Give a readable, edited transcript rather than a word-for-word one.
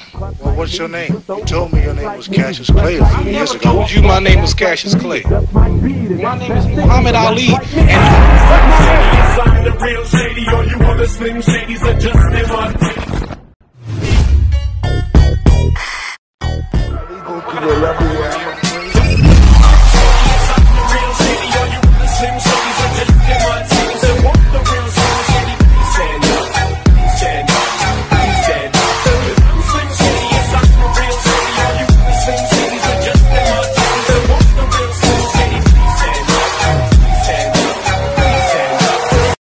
Well, what's your name? You told me your name was Cassius Clay a few years ago. I told you my name was Cassius Clay. My name is Muhammad Ali. And the real Shady, or you other Slim Shadys are just